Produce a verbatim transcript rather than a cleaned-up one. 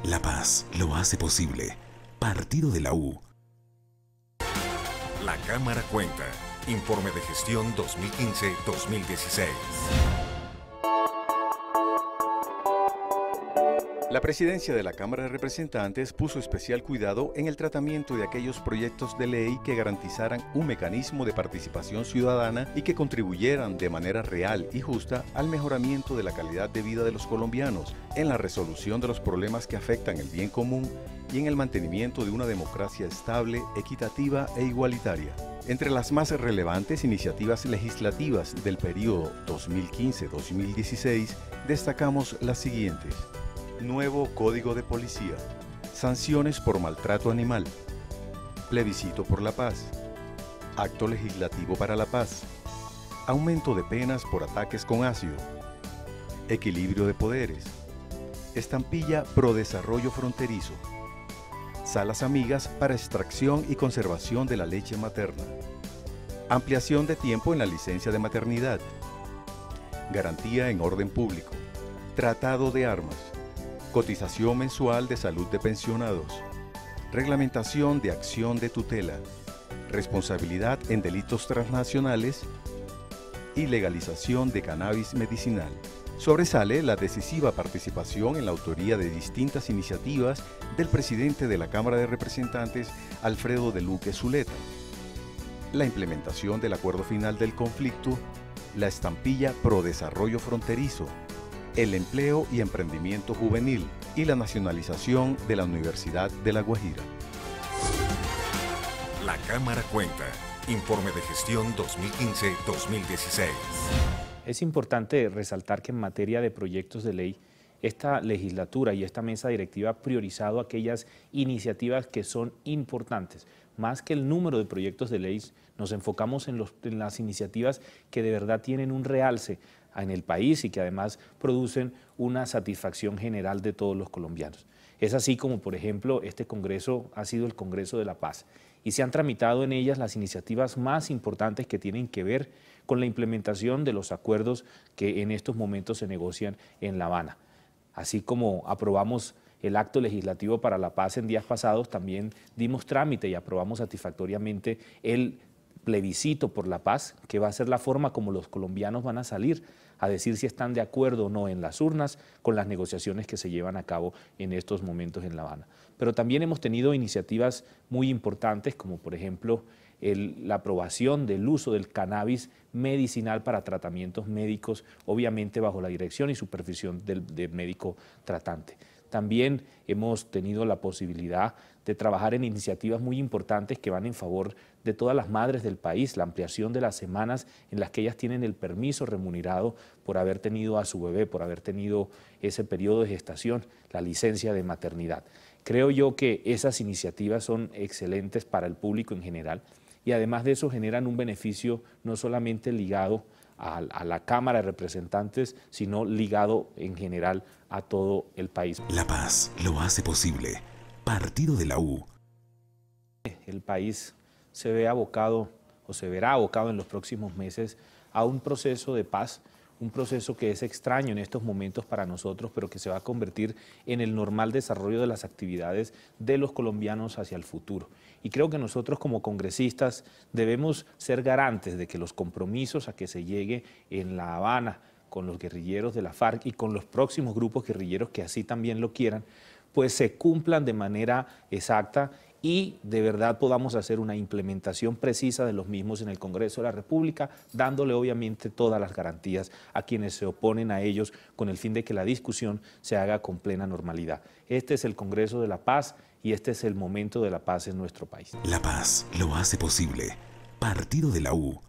La paz lo hace posible. Partido de la U. La Cámara cuenta. Informe de gestión dos mil quince dos mil dieciséis. La presidencia de la Cámara de Representantes puso especial cuidado en el tratamiento de aquellos proyectos de ley que garantizaran un mecanismo de participación ciudadana y que contribuyeran de manera real y justa al mejoramiento de la calidad de vida de los colombianos, en la resolución de los problemas que afectan el bien común y en el mantenimiento de una democracia estable, equitativa e igualitaria. Entre las más relevantes iniciativas legislativas del periodo dos mil quince dos mil dieciséis destacamos las siguientes. Nuevo Código de Policía, sanciones por maltrato animal, plebiscito por la paz, acto legislativo para la paz, aumento de penas por ataques con ácido, equilibrio de poderes, estampilla pro desarrollo fronterizo, salas amigas para extracción y conservación de la leche materna, ampliación de tiempo en la licencia de maternidad, garantía en orden público, tratado de armas, cotización mensual de salud de pensionados, reglamentación de acción de tutela, responsabilidad en delitos transnacionales y legalización de cannabis medicinal. Sobresale la decisiva participación en la autoría de distintas iniciativas del presidente de la Cámara de Representantes, Alfredo de Luque Zuleta. La implementación del acuerdo final del conflicto, la estampilla pro desarrollo fronterizo, el empleo y emprendimiento juvenil y la nacionalización de la Universidad de La Guajira. La Cámara cuenta. Informe de gestión dos mil quince dos mil dieciséis. Es importante resaltar que en materia de proyectos de ley, esta legislatura y esta mesa directiva ha priorizado aquellas iniciativas que son importantes. Más que el número de proyectos de ley, nos enfocamos en, los, en las iniciativas que de verdad tienen un realce en el país y que además producen una satisfacción general de todos los colombianos. Es así como, por ejemplo, este Congreso ha sido el Congreso de la Paz y se han tramitado en ellas las iniciativas más importantes que tienen que ver con la implementación de los acuerdos que en estos momentos se negocian en La Habana. Así como aprobamos el acto legislativo para la paz en días pasados, también dimos trámite y aprobamos satisfactoriamente el plebiscito por la paz, que va a ser la forma como los colombianos van a salir a decir si están de acuerdo o no en las urnas con las negociaciones que se llevan a cabo en estos momentos en La Habana. Pero también hemos tenido iniciativas muy importantes, como por ejemplo el, la aprobación del uso del cannabis medicinal para tratamientos médicos, obviamente bajo la dirección y supervisión del, del médico tratante. También hemos tenido la posibilidad de trabajar en iniciativas muy importantes que van en favor de todas las madres del país, la ampliación de las semanas en las que ellas tienen el permiso remunerado por haber tenido a su bebé, por haber tenido ese periodo de gestación, la licencia de maternidad. Creo yo que esas iniciativas son excelentes para el público en general y además de eso generan un beneficio no solamente ligado a, a la Cámara de Representantes, sino ligado en general a todo el país. La paz lo hace posible. Partido de la U. El país se ve abocado o se verá abocado en los próximos meses a un proceso de paz, un proceso que es extraño en estos momentos para nosotros, pero que se va a convertir en el normal desarrollo de las actividades de los colombianos hacia el futuro. Y creo que nosotros como congresistas debemos ser garantes de que los compromisos a que se llegue en La Habana con los guerrilleros de la FARC y con los próximos grupos guerrilleros que así también lo quieran, pues se cumplan de manera exacta y de verdad podamos hacer una implementación precisa de los mismos en el Congreso de la República, dándole obviamente todas las garantías a quienes se oponen a ellos con el fin de que la discusión se haga con plena normalidad. Este es el Congreso de la Paz y este es el momento de la paz en nuestro país. La paz lo hace posible. Partido de la U.